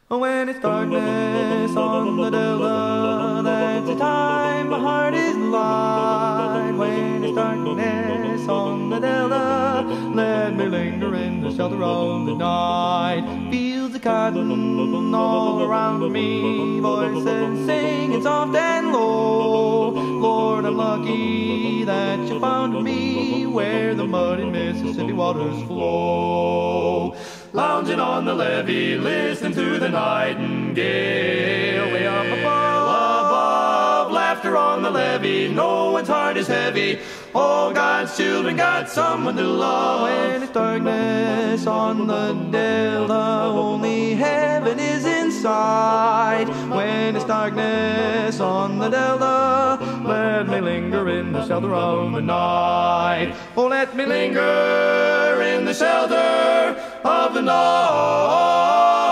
When it's darkness on the delta, that's the time my heart is light. When it's darkness on the delta, let me linger in the shelter of the night. Fields of cotton all around me, voices singing soft and low. Lord, I'm lucky that you found me where the muddy Mississippi waters flow. Lounging on the levee, listening to the nightingale. Way up above, laughter on the levee. No one's heart is heavy. All God's children got someone to love. When it's darkness on the delta, only heaven is inside. When it's darkness on the delta, let me linger in the shelter of the night. Oh, let me linger in the shelter of the night.